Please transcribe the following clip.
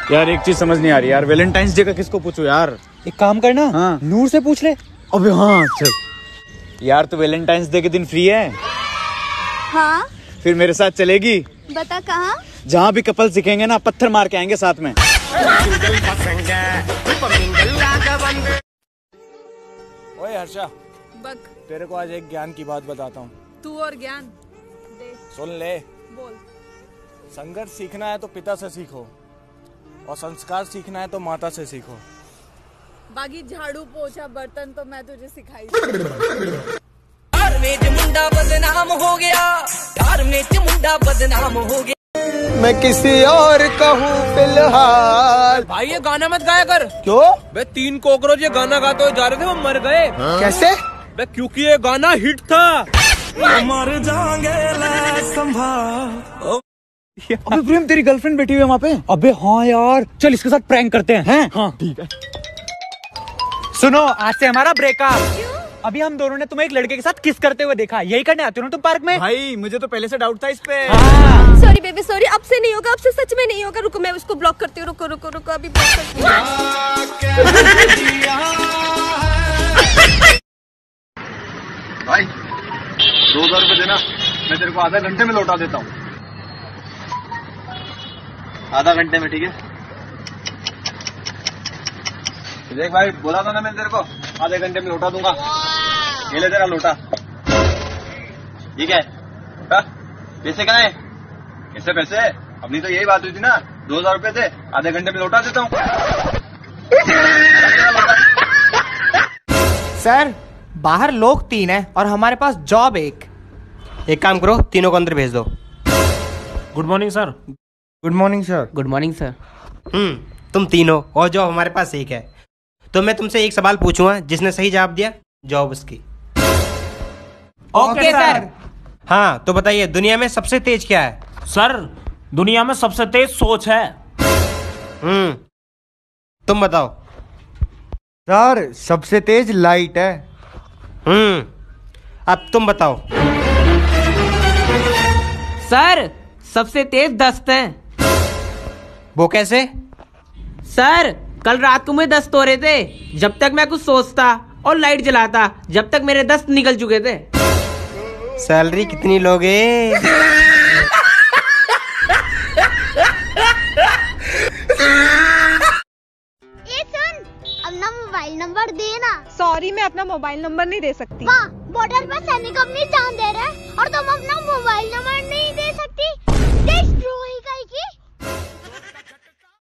यार एक चीज समझ नहीं आ रही यार, वैलेंटाइंस डे का किसको पूछूं यार? एक काम करना, हाँ। नूर से पूछ ले। अबे हाँ चल यार, तो वैलेंटाइंस डे के दिन फ्री है? हाँ। फिर मेरे साथ चलेगी? बता कहाँ? जहाँ भी कपल दिखेंगे ना, पत्थर मार के आएंगे साथ में। ओए हर्षा, बक। तेरे को आज एक ज्ञान की बात बताता हूँ। तू और ज्ञान दे। सुन ले। बोल। संघर्ष सीखना है तो पिता से सीखो, और संस्कार सीखना है तो माता से सीखो। बाकी झाड़ू पोछा बर्तन तो मैं तुझे सिखाई। मुंडा बदनाम हो गया, मुंडा बदनाम हो गया। मैं किसी और कहूँ फिलहाल। भाई ये गाना मत गाया कर। क्यों? बे 3 कॉकरोच ये गाना गाते हुए जा रहे थे, वो मर गए। कैसे? बे क्योंकि ये गाना हिट था। मर जाएंगे संभाल। अबे प्रेम, तेरी गर्लफ्रेंड बैठी हुई है वहाँ पे? अबे हाँ यार, चल इसके साथ प्रैंक करते हैं। हाँ ठीक है। सुनो, आज से हमारा ब्रेकअप। अभी हम दोनों ने तुम्हें एक लड़के के साथ किस करते हुए देखा, यही करने आते हो ना तुम पार्क में? भाई मुझे तो पहले से डाउट था इस पे। हाँ। सॉरी बेबी सॉरी, अब से नहीं होगा, अब से सच में नहीं होगा। रुको मैं उसको ब्लॉक करती हूँ। रुको रुको रुको, अभी ब्लॉक करती हूँ। भाई 2000 रुपए देना, मैं तेरे को आधा घंटे में लौटा देता हूँ। आधा घंटे में, ठीक है? देख भाई, बोला था ना मैंने तेरे को, आधे घंटे में लौटा दूंगा। ये ले तेरा लोटा। ठीक है? पैसे कहाँ है? कैसे पैसे? अपनी तो यही बात हुई थी ना, 2000 रुपए दे, आधे घंटे में लौटा देता हूँ। सर, बाहर लोग 3 हैं और हमारे पास जॉब 1। एक काम करो, तीनों को अंदर भेज दो। Good morning sir. Good morning sir. Good morning sir. तुम तीनों, और जॉब हमारे पास 1 है। तो मैं तुमसे एक सवाल पूछूंगा, जिसने सही जवाब दिया जॉब उसकी। Okay sir. हाँ, तो बताइए दुनिया में सबसे तेज क्या है? सर, दुनिया में सबसे तेज सोच है। तुम बताओ। सर, सबसे तेज लाइट है। अब तुम बताओ। सर, सबसे तेज दस्त है। वो कैसे? सर, कल रात को मुझे दस्त हो रहे थे। जब तक मैं कुछ सोचता और लाइट जलाता, जब तक मेरे दस्त निकल चुके थे। सैलरी कितनी लोगे? ये सुन, अपना मोबाइल नंबर देना। सॉरी, मैं अपना मोबाइल नंबर नहीं दे सकती। वाह, बॉर्डर पर सैनिक अपनी जान दे रहे हैं और तुम अपना मोबाइल नंबर